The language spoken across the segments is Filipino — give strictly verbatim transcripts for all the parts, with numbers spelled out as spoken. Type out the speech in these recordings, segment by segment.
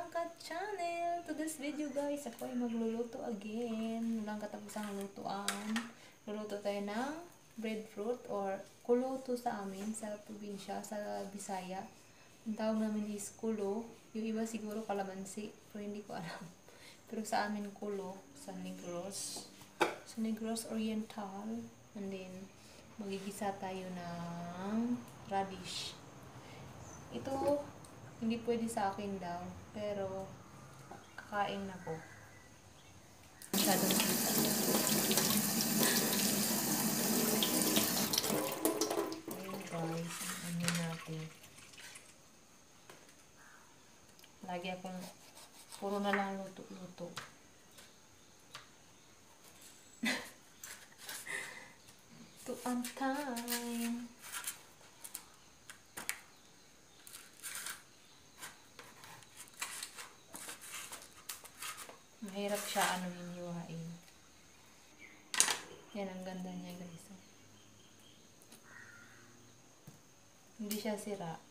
Blanca Channel. To this video guys, ako ay magluluto again. Walang katapusang lutuan. Luluto tayo ng breadfruit or kuluto sa amin sa probinsya, sa Bisaya. Ang tawag namin is kulo. Yung iba siguro kalamansi, pero hindi ko alam. Pero sa amin kulo, sa Negros. Sa Negros Oriental. And then, magigisa tayo ng radish. Ito, hindi pwede sa akin daw, pero kakain na ko. Masyadong kita. Ayun guys, ano natin. Lagi akong, puro na lang luto-luto. To on time. Mahirap siya ano hiniwain. Yan ang ganda niya guys. Hindi siya sira.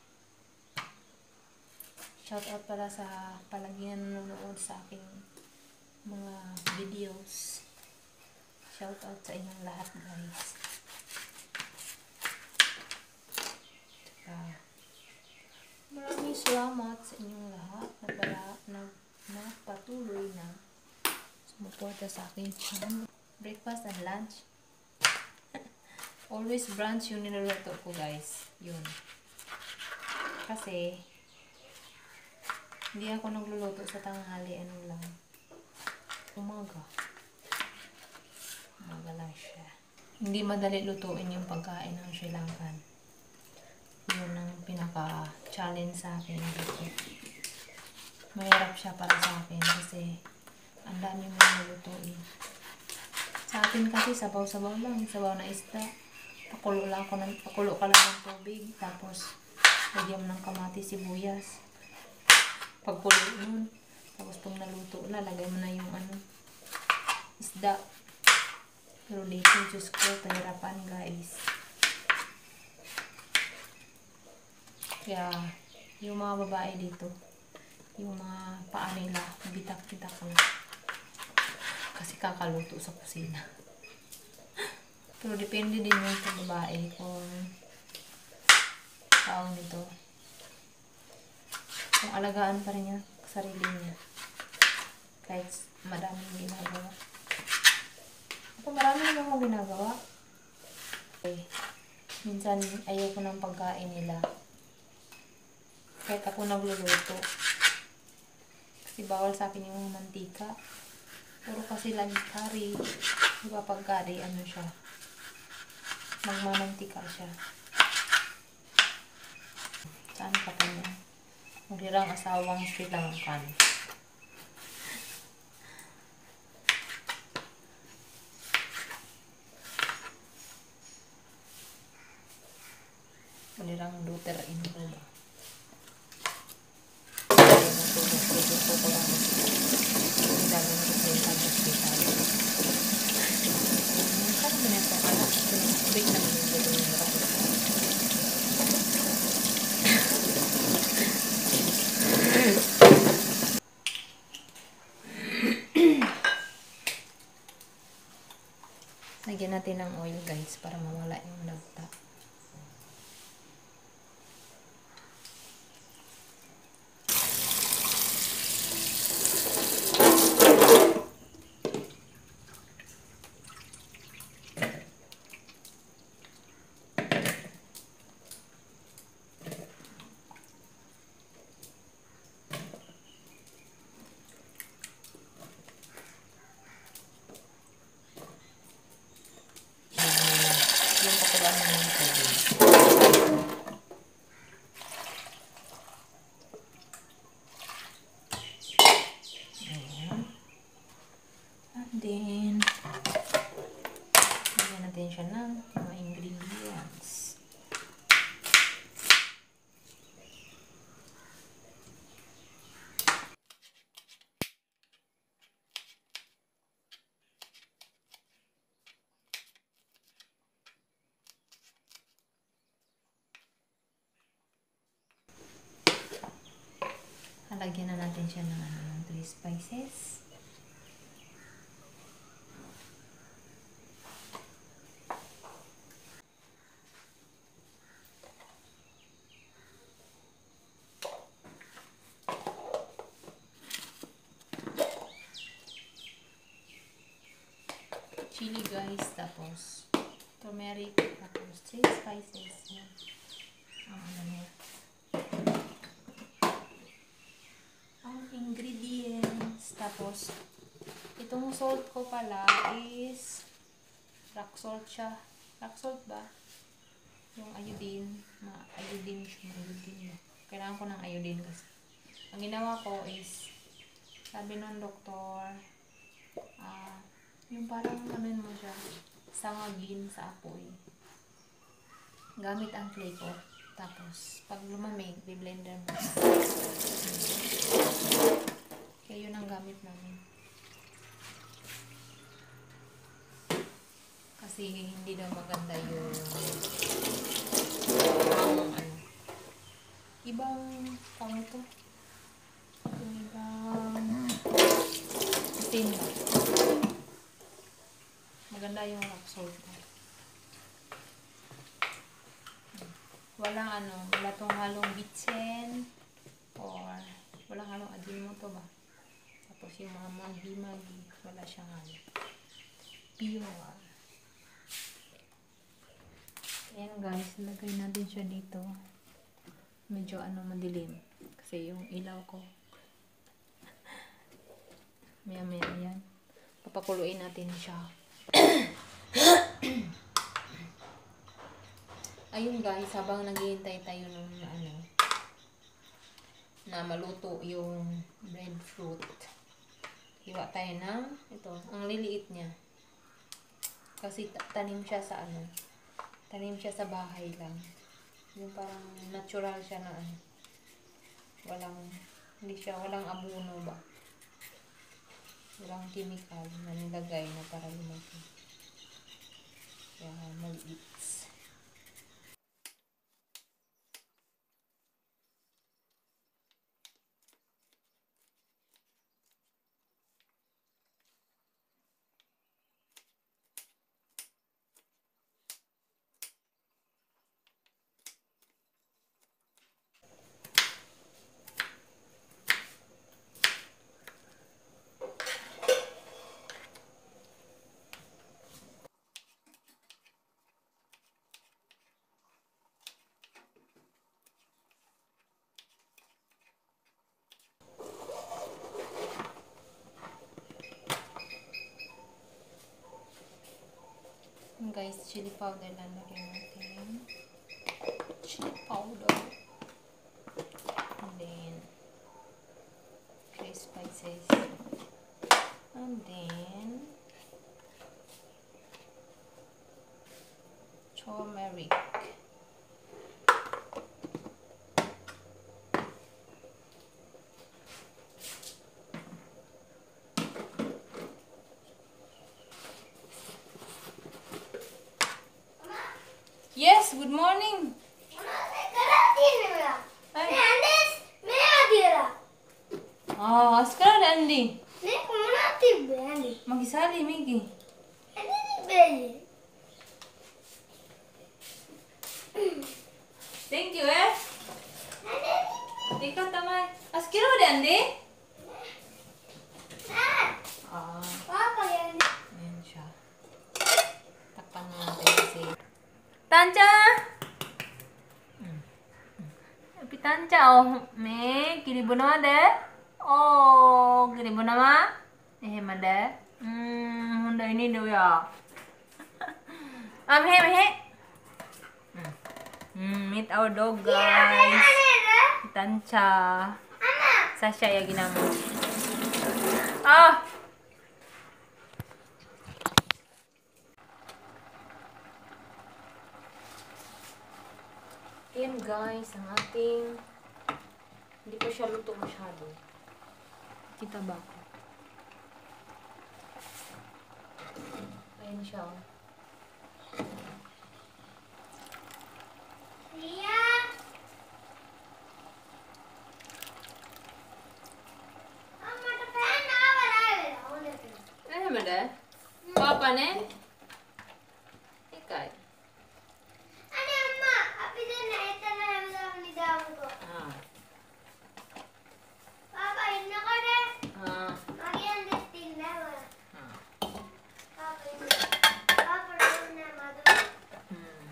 Shout out pala sa palagi nanonood sa aking mga videos. Shout out sa inyong lahat guys. Tsaka, maraming salamat sa inyong lahat na pala na na patuloy na sumuporta sa akin channel. Breakfast and lunch. Always brunch yung niluluto ko guys. Yun. Kasi hindi ako nagluluto sa tanghali. Ano lang. Umaga. Umaga lang siya. Hindi madali lutuin yung pagkain ng Sri Lankan. Yun ang pinaka-challenge sa akin. Mahirap siya para sa akin kasi ang dami mo nilutuin. Sa atin kasi sabaw-sabaw lang, sabaw na isda. Pakulo lang ako ng, pakulo ka lang ng tubig, tapos lagyan mo ng kamatis, sibuyas. Pagkulo nun, tapos pag naluto na, lagay mo na yung ano, isda. Pero dito, Diyos ko, pahirapan guys. Kaya, yung mga babae dito, yung mga paa nila, bitak-bitak na. Kasi kakaluto sa kusina. Pero depende din yung sa babae kung taong nito. Kung alagaan pa rin niya sarili niya. Kahit madaming ginagawa. Ako marami naman akong ginagawa. Okay. Minsan ayaw ko ng pagkain nila. Kahit ako nagluluto. Kasi bawal sa akin yung mantika. Puro kasi lagi curry. Diba pag curry, ano siya? Magmamantika siya. Saan ka pa niya? Maghirang asawang Sri Lankan. Maghirang daughter-in-law ba? Lagyan natin ng oil guys para mawala yung lagta. Yung pakulaan namin ito. Halagyan na natin siya ng, ano, ng three spices. Chili guys, tapos turmeric, tapos three spices. Yan. Ang ano niya. Ang ingredients. Tapos, itong salt ko pala is rock salt siya. Rock salt ba? Yung iodine. Ma-iodine siya. Ma-iodine. Kailangan ko ng iodine kasi. Ang ginawa ko is, sabi ng doktor, ah, uh, yung parang naman mo siya, sangagin sa apoy. Gamit ang clay pot. Tapos, pag lumamig, bi-blender mo. Kaya yun ang gamit namin. Kasi hindi daw maganda yung yung ano. Ibang, tawag ito? Yung ibang asin ba? Maganda yung rock salt. Walang ano, wala tong halong bitsen or walang halong ajinomoto ba. Tapos yung mga magi-magi, wala siyang ano. Pure. Ayan guys, lagay natin siya dito. Medyo ano, madilim. Kasi yung ilaw ko. Maya maya yan. Papakuluin natin siya. Ayun guys, habang naghihintay tayo ng ano, na maluto yung breadfruit, hiwa tayo ng ito, ang liliit niya. Kasi tanim siya sa ano, tanim siya sa bahay lang. Yung parang natural siya na ano, walang, hindi siya, walang abono ba. Walang chemical na nilagay na para lumaki. Kaya maliit. Guys, chili powder lalagyan natin. Chili powder. And then, three spices. And then, turmeric. Yes, good morning. Ah, sekarang ada Andi. Magisali, Migi. Thank you, eh. Tika tamay. Askira ada Andi? Ah. Ayan siya. Takpan na natin kasi. Tancha! Tapi Tancha, oh, me, kiribu nama deh. Oh, kiribu nama? Eh, mada. Hmm, Honda ini dulu ya. Ah, mehe, mehe. Hmm, meet our dog, guys. Tancha. Sasha ya ginamu. Ah. Ayan guys, ang ating, hindi pa siya luto masyado. Kita ba? Ayan siya. pa ne? Ikay. Ano amma? Api din na ito na naman ni Damo ko. Ah. Papa, yun na ko na. Ah. Magiyan din na ba? Ah. Papa, yun na. Papa, yun na madami. Hmm.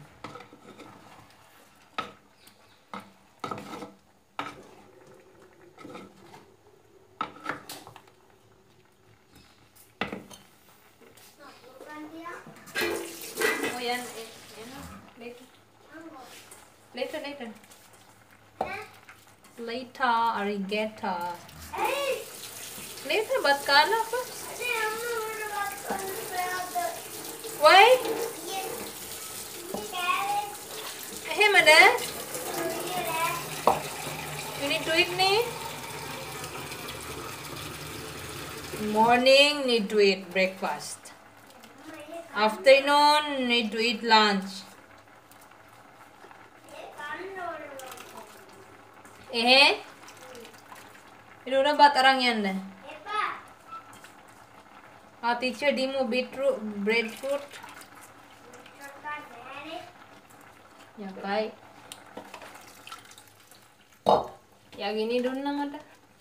Bukan dia. Oh, yan. Eh, yan na. Later. Ano? Later, later. Eh? Later, arigeta. Eh! Later, ba't kala pa? Ano yung mga mga mga Why? Yes. Yes, Karen. Eh, mada? Yes. You need to eat ni? Morning, need to eat breakfast. Afternoon, need to eat lunch. Eh? Ilo na ba't arang yan na? Ah, teacher, di mo beetroot, breadfruit. Ya, kay. Ya, gini doon na mada.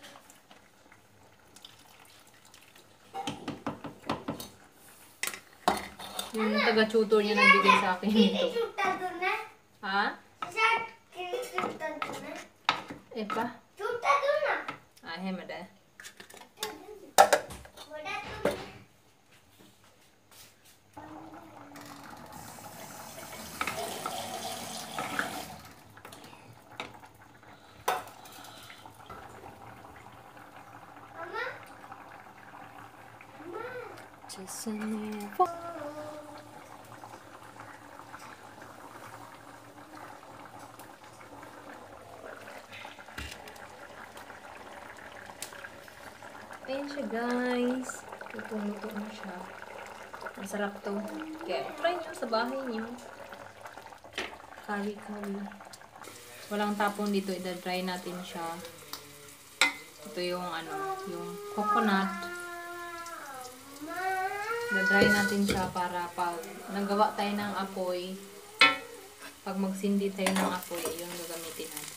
Yung taga-tutor niya nagbigay sa akin nito. Ha? Eh pa? Ah, he mada. Just never. Ayan siya, guys. Lutong-luto na siya. Masarap to. Kaya try nyo sa bahay nyo. Kari-kari. Walang tapon dito. Ida-dry natin siya. Ito yung ano, yung coconut. Ida-dry natin siya para pag nagawa tayo ng apoy, pag magsindi tayo ng apoy, yung gagamitin natin.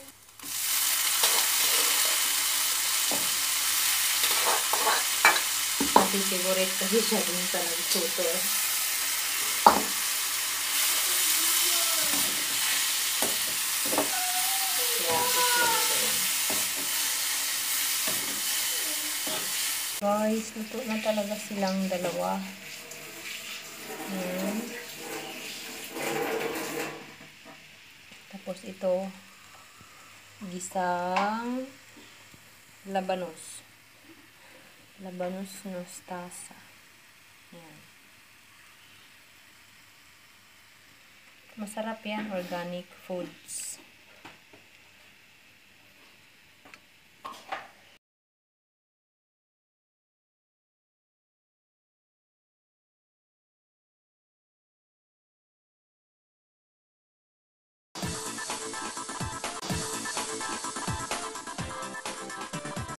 Kasi favorite kasi siya dun sa nag-tutor. Kaya gusto nito yun. Guys, luto na talaga silang dalawa. Ayan. Tapos ito, gisang labanos. Labanos mustasa. Ayan. Masarap yan, organic foods.